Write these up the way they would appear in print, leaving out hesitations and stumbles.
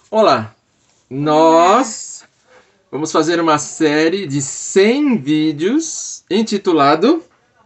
Olá, nós vamos fazer uma série de 100 vídeos intitulado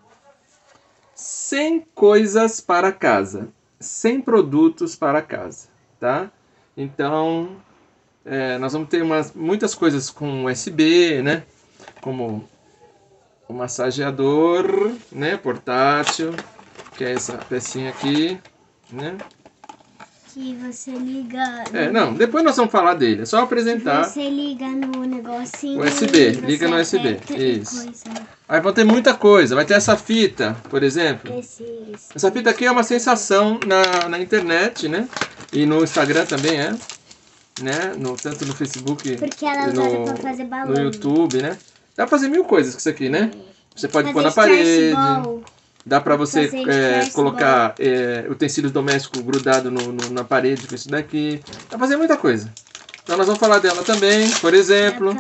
100 coisas para casa, 100 produtos para casa, tá? Então, nós vamos ter muitas coisas com USB, né? Como o massageador, né? Portátil, que é essa pecinha aqui, né? Que você liga... Não, depois nós vamos falar dele, é só apresentar. Que você liga no negocinho... USB, liga no USB, isso. Aí vão ter muita coisa, vai ter essa fita, por exemplo. Essa fita aqui é uma sensação na internet, né? E no Instagram também é, né? Tanto no Facebook, porque ela é usada pra fazer balão. No YouTube, né? Dá pra fazer mil coisas com isso aqui, né? Você pode pôr na parede. Dá pra você colocar utensílios domésticos grudados na parede com isso daqui. Dá pra fazer muita coisa. Então nós vamos falar dela também, por exemplo.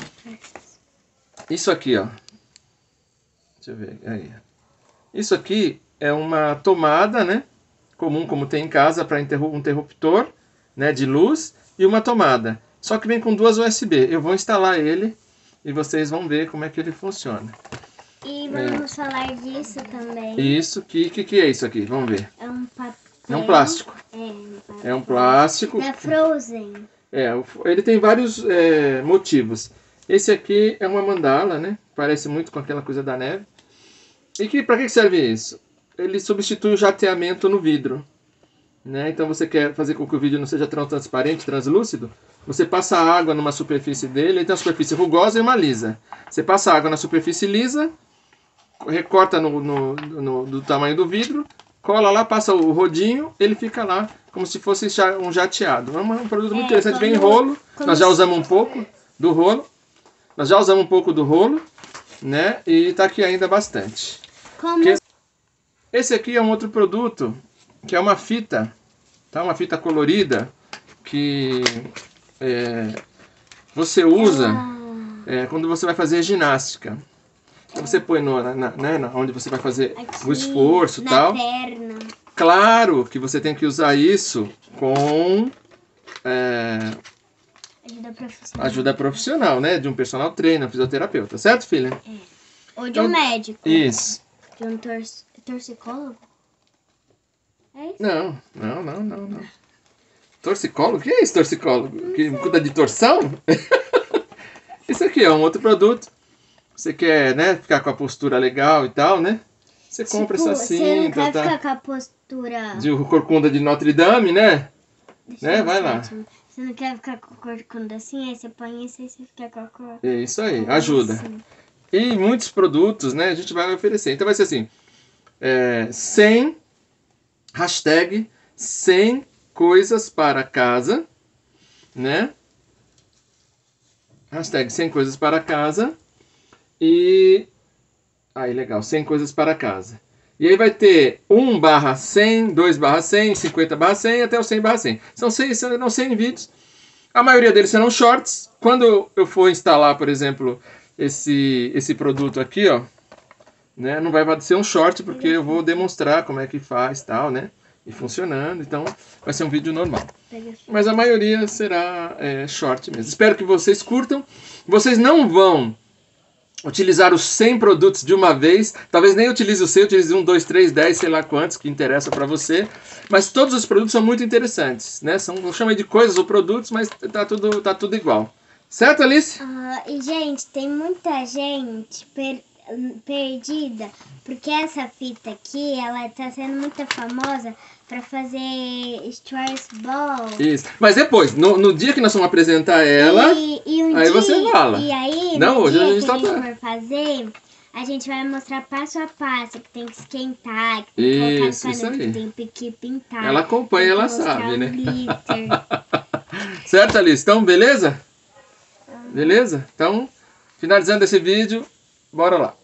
Isso aqui, ó. Deixa eu ver. Aí. Isso aqui é uma tomada, né? Comum, como tem em casa, para um interruptor, né, de luz e uma tomada. Só que vem com duas USB. Eu vou instalar ele e vocês vão ver como é que ele funciona. E vamos falar disso também. Isso, que é isso aqui? Vamos ver. É um papel. É um plástico. É um plástico. É Frozen. Ele tem vários motivos. Esse aqui é uma mandala, né? Parece muito com aquela coisa da neve. E para que serve isso? Ele substitui o jateamento no vidro, né? Então você quer fazer com que o vidro não seja tão transparente, translúcido? Você passa água numa superfície dele, ele tem uma superfície rugosa e uma lisa. Você passa água na superfície lisa, recorta do tamanho do vidro, cola lá, passa o rodinho, ele fica lá como se fosse um jateado. É um produto muito interessante, vem em rolo, nós já usamos um pouco do rolo. Nós já usamos um pouco do rolo, né? E tá aqui ainda bastante. Esse aqui é um outro produto, que é uma fita, tá? Uma fita colorida, que você usa quando você vai fazer ginástica. Então você põe onde você vai fazer aqui, o esforço e tal. Perna. Claro que você tem que usar isso com ajuda profissional, né? De um personal trainer, um fisioterapeuta, certo, filha? Ou de um médico. Isso. De um torcicólogo? É isso? Não. Torcicólogo? O que é isso, torcicólogo? Que cuida de torção? Isso aqui é um outro produto. Você quer, né, ficar com a postura legal e tal, né? Você compra essa cinta. Você não quer ficar com a postura... de corcunda de Notre Dame, né? Vai lá. Você não quer ficar com a corcunda assim, aí você põe isso e você fica com a cor. É isso aí, ajuda. Assim. E muitos produtos, né, a gente vai oferecer. Então vai ser assim, 100, hashtag 100 coisas para casa, né? Hashtag 100 coisas para casa. E aí, legal, 100 coisas para casa. E aí vai ter 1/100, 2/100, 50/100 até o 100/100. Serão 100 vídeos. A maioria deles serão shorts. Quando eu for instalar, por exemplo, esse produto aqui, ó, né, não vai ser um short porque eu vou demonstrar como é que faz e tal, né? E funcionando, então vai ser um vídeo normal. Mas a maioria será short mesmo. Espero que vocês curtam. Vocês não vão utilizar os 100 produtos de uma vez, talvez nem utilize o 100, utilize 1, 2, 3, 10, sei lá quantos que interessa para você, mas todos os produtos são muito interessantes, né? Eu chamo de coisas ou produtos, mas tá tudo igual. Certo, Alice? E, gente, tem muita gente perdida, porque essa fita aqui, ela tá sendo muito famosa para fazer stress ball. Isso. Mas depois, no dia que nós vamos apresentar ela, aí você fala. E aí, não, no hoje dia a gente que a gente for fazer, a gente vai mostrar passo a passo, que tem que esquentar, que tem que colocar no canudo, que tem que pintar. Ela acompanha, ela sabe, né? Certo, Alice? Então, beleza? Beleza? Então, finalizando esse vídeo, bora lá.